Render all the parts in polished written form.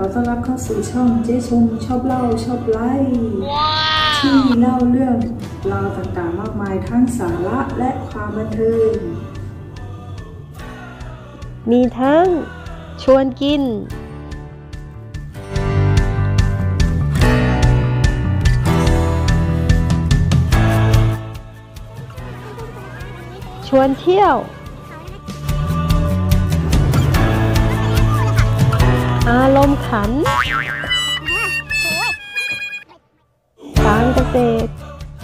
ต้อนรับเข้าสู่ช่องเจ๊ชมชอบเล่าชอบไล่ที่เล่าเรื่องราวต่างๆมากมายทั้งสาระและความบันเทิงมีทั้งชวนกินชวนเที่ยวอารมณ์ขันการเกษตร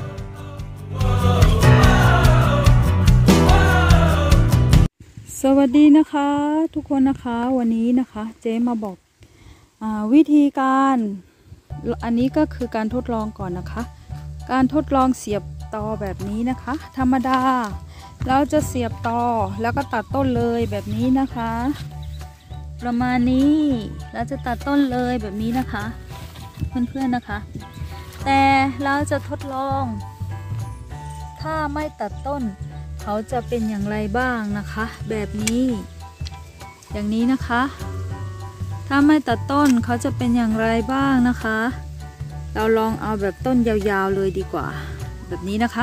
สวัสดีนะคะทุกคนนะคะวันนี้นะคะเจ๊มาบอกวิธีการอันนี้ก็คือการทดลองก่อนนะคะการทดลองเสียบตอแบบนี้นะคะธรรมดาเราจะเสียบตอแล้วก็ตัดต้นเลยแบบนี้นะคะประมาณนี้เราจะตัดต้นเลยแบบนี้นะคะเพื่อนๆนะคะแต่เราจะทดลองถ้าไม่ตัดต้นเขาจะเป็นอย่างไรบ้างนะคะแบบนี้อย่างนี้นะคะถ้าไม่ตัดต้นเขาจะเป็นอย่างไรบ้างนะคะเราลองเอาแบบต้นยาวๆเลยดีกว่าแบบนี้นะคะ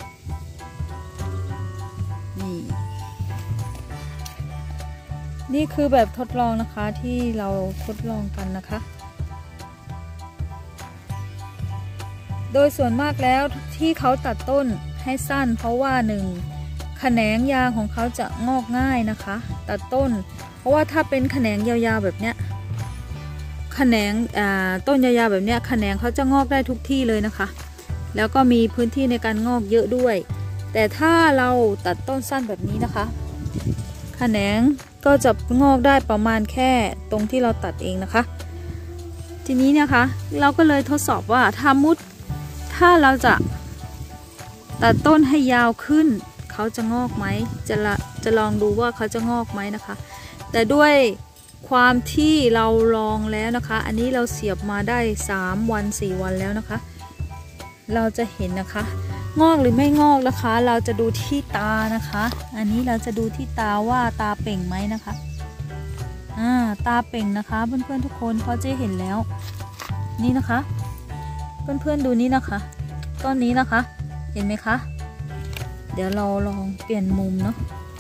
นี่คือแบบทดลองนะคะที่เราทดลองกันนะคะโดยส่วนมากแล้วที่เขาตัดต้นให้สั้นเพราะว่าแขนงยางของเขาจะงอกง่ายนะคะตัดต้นเพราะว่าถ้าเป็นแขนงยาวๆแบบเนี้ยแขนงต้นยาวๆแบบเนี้ยแขนงเขาจะงอกได้ทุกที่เลยนะคะแล้วก็มีพื้นที่ในการงอกเยอะด้วยแต่ถ้าเราตัดต้นสั้นแบบนี้นะคะแขนงก็จะงอกได้ประมาณแค่ตรงที่เราตัดเองนะคะทีนี้นะคะเราก็เลยทดสอบว่าถ้าเราจะตัดต้นให้ยาวขึ้นเขาจะงอกไหมจะลองดูว่าเขาจะงอกไหมนะคะแต่ด้วยความที่เราลองแล้วนะคะอันนี้เราเสียบมาได้3 วัน 4 วันแล้วนะคะเราจะเห็นนะคะงอกหรือไม่งอกนะคะเราจะดูที่ตานะคะอันนี้เราจะดูที่ตาว่าตาเป่งไหมนะคะตาเป่งนะคะเพื่อนๆทุกคนเขาจะเห็นแล้วนี่นะคะเพื่อนๆดูนี่นะคะต้นนี้นะคะเห็นไหมคะเดี๋ยวเราลองเปลี่ยนมุมเนาะ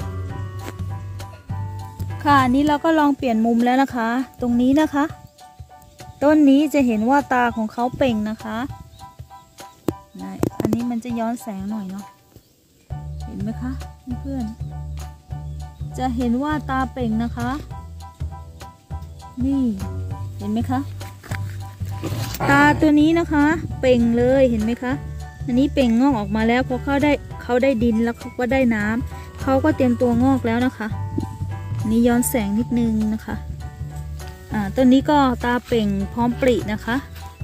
ค่ะอันนี้เราก็ลองเปลี่ยนมุมแล้วนะคะตรงนี้นะคะต้นนี้จะเห็นว่าตาของเขาเป่งนะคะอันนี้มันจะย้อนแสงหน่อยเนาะเห็นไหมคะเพื่อนๆจะเห็นว่าตาเป่งนะคะนี่เห็นไหมคะตาตัวนี้นะคะเป่งเลยเห็นไหมคะอันนี้เป่งงอกออกมาแล้วเพราะเขาได้ดินแล้วเขาก็ได้น้ำเขาก็เตรียมตัวงอกแล้วนะคะนี่ย้อนแสงนิดนึงนะคะต้นนี้ก็ตาเป่งพร้อมปรินะคะ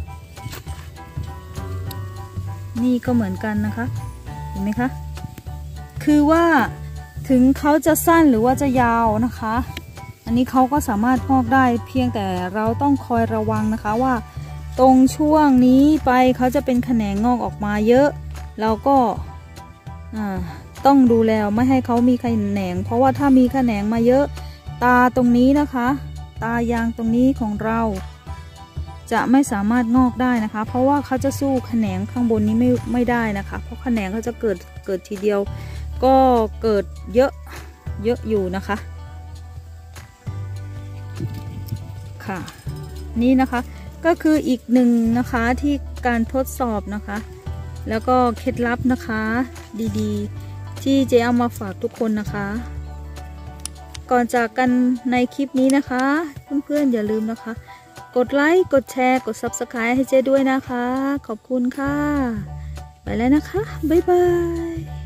นี่ก็เหมือนกันนะคะเห็นไหมคะคือว่าถึงเขาจะสั้นหรือว่าจะยาวนะคะอันนี้เขาก็สามารถงอกได้เพียงแต่เราต้องคอยระวังนะคะว่าตรงช่วงนี้ไปเขาจะเป็นแขนงงอกออกมาเยอะเราก็ต้องดูแลไม่ให้เขามีแขนงเพราะว่าถ้ามีแขนงมาเยอะตาตรงนี้นะคะตายางตรงนี้ของเราจะไม่สามารถงอกได้นะคะเพราะว่าเขาจะสู้แขนงข้างบนนี้ไม่ได้นะคะเพราะแขนงเขาจะเกิดทีเดียวก็เกิดเยอะอยู่นะคะค่ะนี่นะคะก็คืออีกหนึ่งนะคะที่การทดสอบนะคะแล้วก็เคล็ดลับนะคะดีๆที่เจ๊เอามาฝากทุกคนนะคะก่อนจากกันในคลิปนี้นะคะเพื่อนๆอย่าลืมนะคะกดไลค์กดแชร์กด Subscribe ให้เจ๊ด้วยนะคะขอบคุณค่ะไปแล้วนะคะบ๊ายบาย